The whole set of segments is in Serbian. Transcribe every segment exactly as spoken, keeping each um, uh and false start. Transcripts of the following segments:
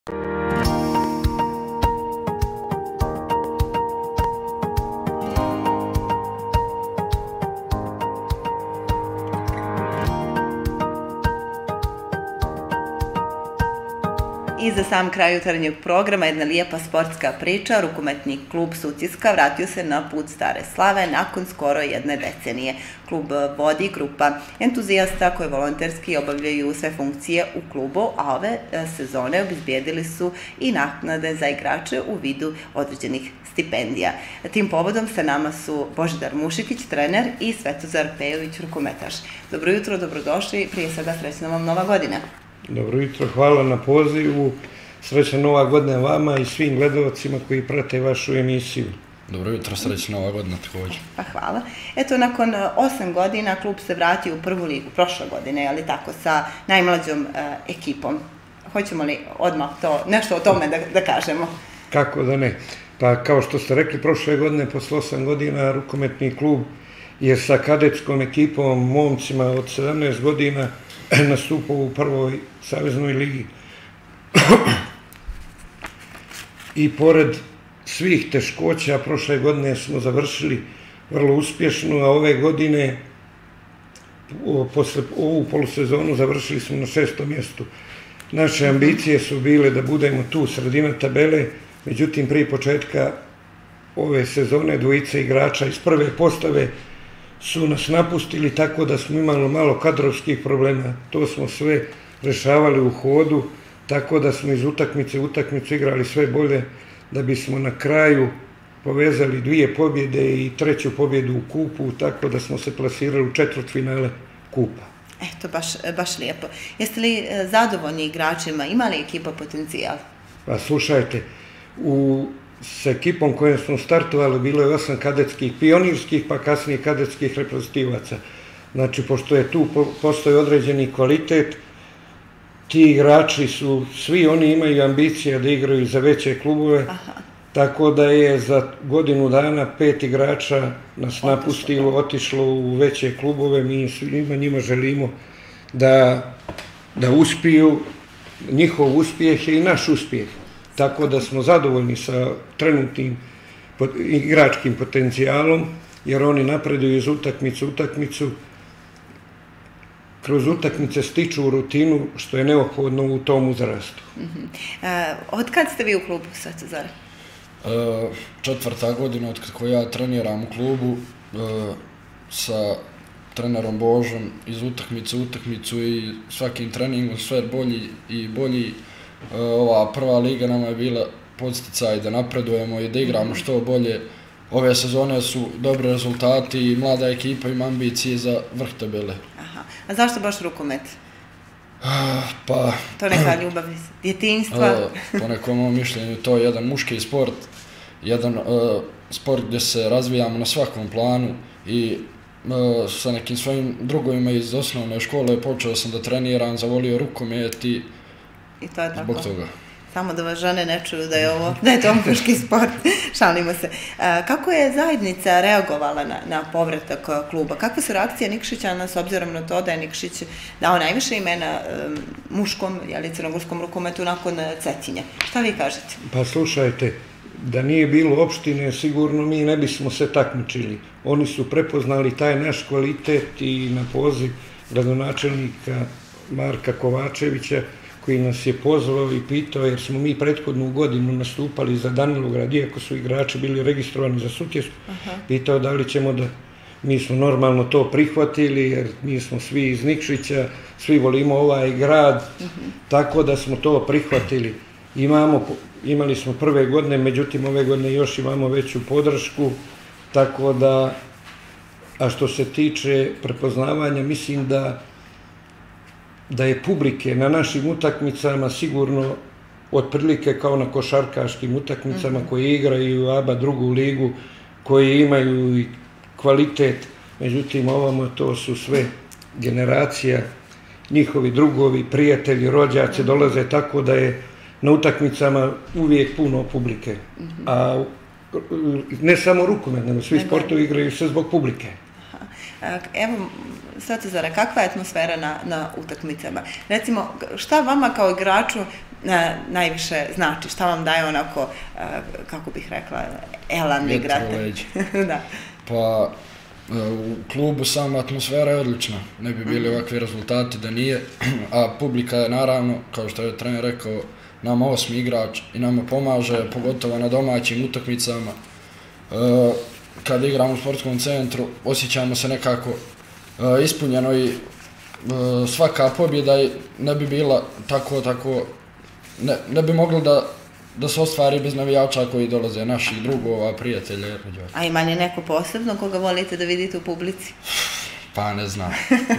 I za sam kraj jutarnjeg programa jedna lijepa sportska priča. Rukometni klub Sutjeska vratio se na put stare slave nakon skoro jedne decenije. Klub vodi grupa entuzijasta koji volonterski obavljaju sve funkcije u klubu, a ove sezone obezbijedili su i naknade za igrače u vidu određenih stipendija. Tim povodom sa nama su Božidar Mušikić, trener, i Svetozar Pejović, rukometaš. Dobro jutro, dobrodošli, prije svega srećna vam nova godina. Dobro jutro, hvala na pozivu, srećna nova godina vama i svim gledalcima koji prate vašu emisiju. Dobro jutro, srećna nova godina također. Pa hvala. Eto, nakon osam godina klub se vratio u prvu ligu, prošle godine, ali tako, sa najmlađom ekipom. Hoćemo li odmah to, nešto o tome da, da kažemo? Kako da ne. Pa kao što ste rekli, prošle godine, posle osam godina, rukometni klub je sa kadetskom ekipom, momcima od sedamnaest godina, nastupao u prvoj saveznoj ligi. I pored svih teškoća, prošle godine smo završili vrlo uspješno, a ove godine, posle ovu polusezonu, završili smo na šestom mjestu. Naše ambicije su bile da budemo tu sredina tabele, međutim, prije početka ove sezone dvojice igrača iz prve postave su nas napustili, tako da smo imali malo kadrovskih problema. To smo sve rešavali u hodu, tako da smo iz utakmice u utakmicu igrali sve bolje, da bismo na kraju povezali dvije pobjede i treću pobjedu u kupu, tako da smo se plasirali u četvrtfinale kupa. Eto, baš, baš lijepo. Jeste li zadovoljni igračima? Ima li ekipa potencijal? Pa slušajte, u s ekipom kojom smo startovali bilo je osam kadetskih pionirskih, pa kasnije kadetskih reprezentativaca. Znači, pošto je tu postoji određeni kvalitet, ti igrači su, svi oni imaju ambicije da igraju za veće klubove, Aha. tako da je za godinu dana pet igrača nas napustilo, otišlo u veće klubove, mi svima njima želimo da, da uspiju, njihov uspjeh je i naš uspjeh. Tako da smo zadovoljni sa trenutnim igračkim potencijalom, jer oni napreduju iz utakmice u utakmicu, kroz utakmice stiču rutinu, što je neophodno u tom uzrastu. Od kad ste vi u klubu, Svetozar? Četvrta godina od kako ja treniram u klubu sa trenerom Božom iz utakmice u utakmicu i svakim treningom sve bolji i bolji. Ova prva liga nama je bila podsticaj da napredujemo i da igramo što bolje. Ove sezone su dobri rezultati i mlada ekipa ima ambicije za vrh tabele. Aha. A zašto baš rukomet? Pa... To neka ljubav iz djetinjstva? Po nekom mom mišljenju to je jedan muški sport, jedan uh, sport gdje se razvijamo na svakom planu i uh, sa nekim svojim drugovima iz osnovne škole počeo sam da treniram, zavolio rukomet i I to je tako. Zbog toga. Samo da vas žene ne čuju da je ovo, da je to muški sport. Šalimo se. Kako je zajednica reagovala na, na povratak kluba? Kakva su reakcija Nikšićana s obzirom na to da je Nikšić dao najviše imena um, muškom, jeli, crnogorskom rukometu nakon Cetinja? Šta vi kažete? Pa slušajte, da nije bilo opštine, sigurno mi ne bismo se takmičili. Oni su prepoznali taj naš kvalitet i na poziv gradonačelnika Marka Kovačevića, koji nas je pozvao i pitao, jer smo mi prethodnu godinu nastupali za Danilograd, iako su igrači bili registrovani za Sutjesku, pitao da li ćemo da, mi smo normalno to prihvatili, jer mi smo svi iz Nikšića, svi volimo ovaj grad, tako da smo to prihvatili. Imamo, imali smo prve godine, međutim ove godine još imamo veću podršku, tako da, a što se tiče prepoznavanja, mislim da da je publike na našim utakmicama sigurno otprilike kao na košarkaškim utakmicama mm-hmm. koji igraju A B A drugu ligu, koji imaju i kvalitet, međutim ovamo to su sve generacija, njihovi drugovi, prijatelji, rođaci dolaze, tako da je na utakmicama uvijek puno publike. Mm-hmm. A ne samo rukomet, nego svi sportovi igraju se zbog publike. Evo, Svetozara, kakva je atmosfera na, na utakmicama? Recimo, šta vama kao igraču najviše znači? Šta vam daje onako, kako bih rekla, elan igrate? Da. Pa, u klubu sama atmosfera je odlična. Ne bi bili ovakvi rezultati da nije. A publika je naravno, kao što je trener rekao, nama osmi igrač i nama pomaže, pogotovo na domaćim utakmicama. Kad igramo u sportskom centru, osjećamo se nekako ispunjeno i svaka pobjeda ne bi bila tako, tako, ne, ne bi moglo da, da se ostvari bez navijača koji dolaze, naših drugova, prijatelja. A ima li neko posebno koga volite da vidite u publici? Pa ne znam.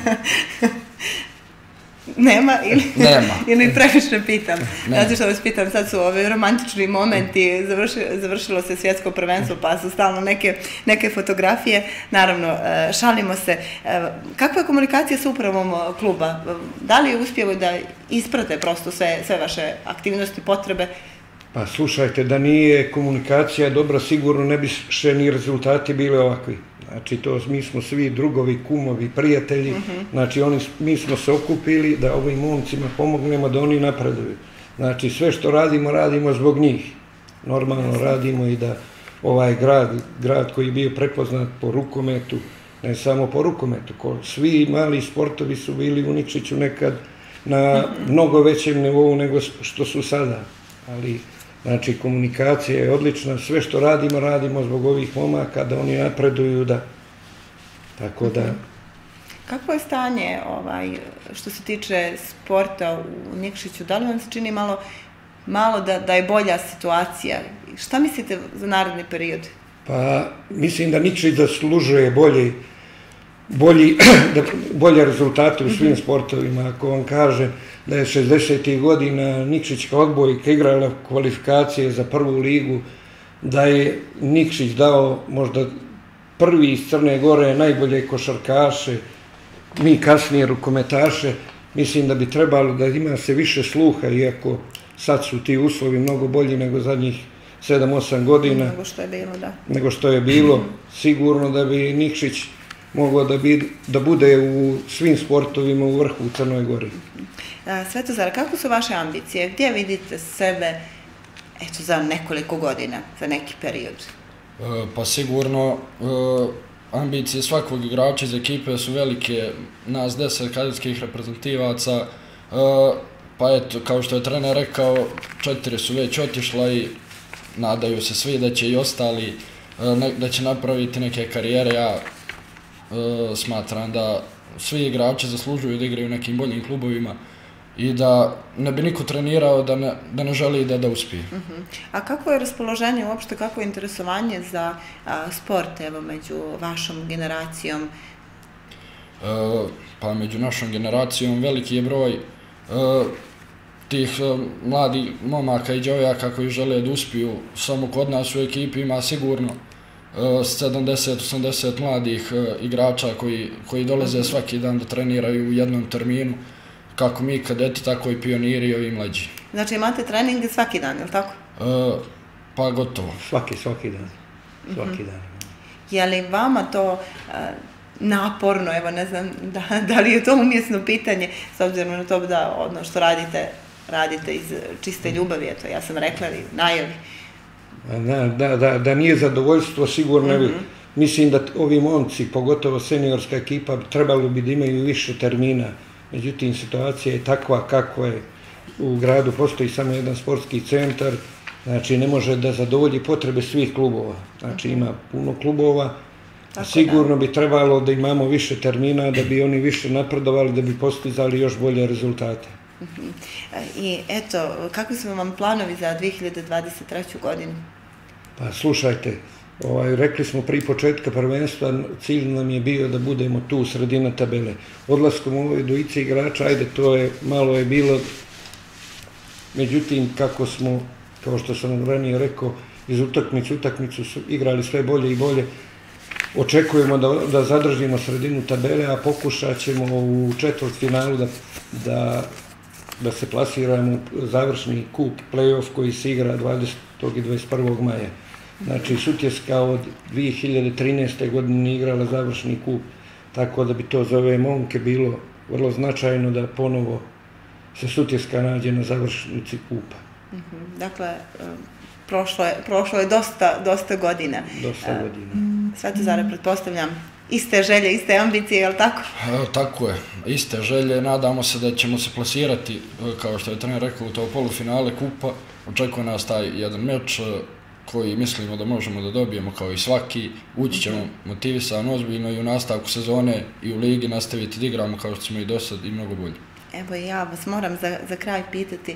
Nema ili? Nema. Ili previše pitam. Znači što vas pitam, sad su ove romantični momenti, završilo se svjetsko prvenstvo, pa su stalno neke, neke fotografije. Naravno, šalimo se. Kakva je komunikacija sa upravom kluba? Da li uspijevaju da isprate prosto sve, sve vaše aktivnosti, potrebe? Pa slušajte, da nije komunikacija dobra, sigurno ne bi še ni rezultati bili ovakvi. Znači, to mi smo svi drugovi, kumovi, prijatelji, znači oni, mi smo se okupili da ovim momcima pomognemo da oni napreduju. Znači, sve što radimo, radimo zbog njih. Normalno radimo i da ovaj grad, grad koji je bio prepoznat po rukometu, ne samo po rukometu, svi mali sportovi su bili u Nikšiću nekad na mnogo većem nivou nego što su sada. Ali, znači, komunikacija je odlična, sve što radimo, radimo zbog ovih momaka, da oni napreduju, da, tako da... Kako je stanje što se tiče sporta u Nikšiću? Da li vam se čini malo da je bolja situacija? Šta mislite za naredni period? Pa, mislim da Nikšić zaslužuje bolji bolje rezultate u svim sportovima. Ako vam kažem da je šezdesetih godina Nikšićka odbojka igrala kvalifikacije za prvu ligu, da je Nikšić dao možda prvi iz Crne Gore najbolje košarkaše, mi kasnije rukometaše, mislim da bi trebalo da ima se više sluha, iako sad su ti uslovi mnogo bolji nego zadnjih sedam osam godina. Nego što je bilo, da. Nego što je bilo. Sigurno da bi Nikšić moglo da bude u svim sportovima u vrhu u Crnoj Gori. Svetozar, kako su vaše ambicije? Gdje vidite sebe za nekoliko godina, za neki period? Pa sigurno, ambicije svakog igrača iz ekipe su velike, nas deset kadetskih reprezentativaca, pa eto, kao što je trener rekao, četiri su već otišla i nadaju se svi da će i ostali, da će napraviti neke karijere. Ja smatram da svi igrači zaslužuju da igraju u nekim boljim klubovima i da ne bi niko trenirao da ne želi da uspije. A kako je raspoloženje uopšte, kako je interesovanje za sport među vašom generacijom? Pa među našom generacijom veliki je broj tih mladih momaka i djevojaka koji žele da uspiju. Samo kod nas u ekipi ima sigurno sedamdeset osamdeset mladih igrača koji dolaze svaki dan da treniraju u jednom terminu, kako mi kadeti, tako i pioniri i ovi mlađi. Znači imate treninge svaki dan, je li tako? Pa gotovo. Svaki, svaki dan. Svaki dan. Je li vama to naporno, evo ne znam da li je to umjesno pitanje, s obzirom na to da ono što radite, radite iz čiste ljubavi, eto, ja sam rekla ili najavi. Da nije zadovoljstvo, sigurno bi. Mislim da ovi momci, pogotovo seniorska ekipa, trebalo bi da imaju više termina. Međutim, situacija je takva kako je. U gradu postoji samo jedan sportski centar, znači ne može da zadovolji potrebe svih klubova. Znači ima puno klubova, sigurno bi trebalo da imamo više termina, da bi oni više napredovali, da bi postizali još bolje rezultate. I eto, kakvi su vam planovi za dve hiljade dvadeset treću godinu? Pa slušajte, rekli smo prije početka prvenstva, cilj nam je bio da budemo tu, sredina tabele. Odlaskom ovoj dvojice igrača, ajde, to je, malo je bilo, međutim, kako smo, kao što sam ranije rekao, iz utakmicu, utakmicu su igrali sve bolje i bolje, očekujemo da zadržimo sredinu tabele, a pokušat ćemo u četvrtfinalu da da se plasiramo u završni kup, play-off koji se igra dvadesetog i dvadeset prvog maja. Znači, Sutjeska od dve hiljade trinaeste. godine igrala završni kup, tako da bi to za ove momke bilo vrlo značajno da ponovo se Sutjeska nađe na završnici kupa. Dakle, prošlo je dosta godina. Dosta godina. Svetozare, pretpostavljam, iste želje, iste ambicije, je li tako? Tako je, iste želje. Nadamo se da ćemo se plasirati, kao što je trener rekao, u to polufinale kupa. Očekuje nas taj jedan meč koji mislimo da možemo da dobijemo kao i svaki. Ući ćemo motivisan, ozbiljno i u nastavku sezone i u ligi nastaviti da igramo kao što smo i do sad i mnogo bolje. Evo ja vas moram za kraj pitati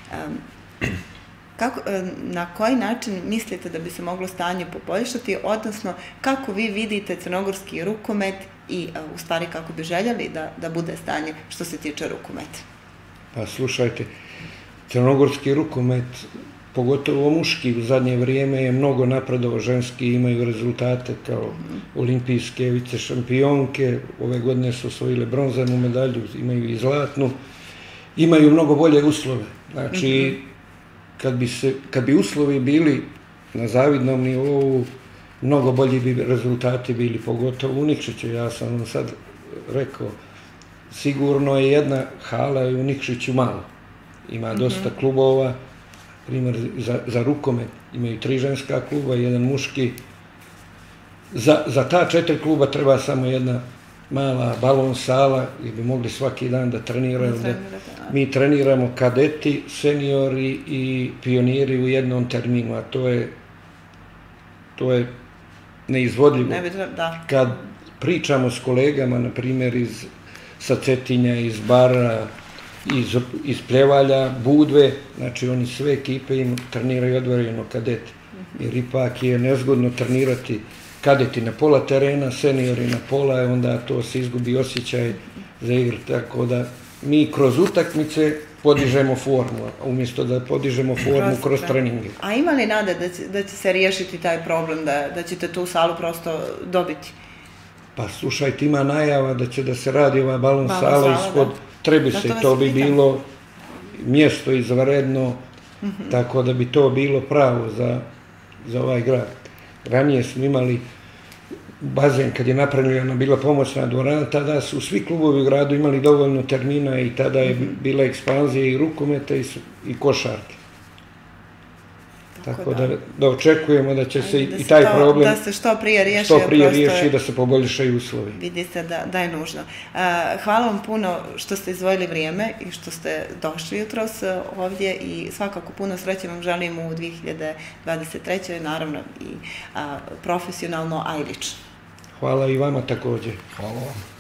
na koji način mislite da bi se moglo stanje poboljšati, odnosno kako vi vidite crnogorski rukomet i u stvari kako bi željeli da bude stanje što se tiče rukometa? Pa slušajte, crnogorski rukomet, pogotovo muški u zadnje vrijeme, je mnogo napredovao, ženski imaju rezultate kao olimpijske vice šampionke, ove godine su osvojile bronzanu medalju, imaju i zlatnu, imaju mnogo bolje uslove. Znači, kad bi uslovi bili na zavidnom nivou, mnogo bolji bi rezultati bili, pogotovo u Nikšiću. Ja sam vam sad rekao, sigurno je jedna hala u Nikšiću malo. Ima dosta klubova, primjer za rukomet imaju tri ženska kluba, jedan muški. Za ta četiri kluba treba samo jedna mala balon sala gdje bi mogli svaki dan da treniraju. Mi treniramo kadeti, seniori i pioniri u jednom terminu, a to je neizvodljivo. Kad pričamo s kolegama, na primjer sa Cetinja, iz Bara, iz Pljevalja, Budve, znači oni sve ekipe im treniraju odvojeno kadeti. Jer ipak je nezgodno trenirati kadeti na pola terena, seniori na pola, onda to se izgubi osjećaj za igru. Tako da mi kroz utakmice podižemo formu, umjesto da podižemo formu kroz treninge. A ima li nade da će se riješiti taj problem, da ćete tu salu prosto dobiti? Pa slušajte, ima najava da će da se radi ova balon sala ispod Trebise, to bi bilo mjesto izvanredno, tako da bi to bilo pravo za ovaj grad. Ranije smo imali bazen, kad je napravljena bila pomoćna dvorana, tada su svi klubovi u gradu imali dovoljno termina i tada je bila ekspanzija i rukometa i košarke. Tako da očekujemo da će se i taj problem da se što prije riješi, što prije riješi i da se poboljšaju uslovi. Vidi se da je nužno. Hvala vam puno što ste izdvojili vrijeme i što ste došli jutros ovdje i svakako puno sreće vam želim u dvije hiljade dvadeset trećoj naravno i profesionalno, a i lično. Hvala i vama također. Hvala vam.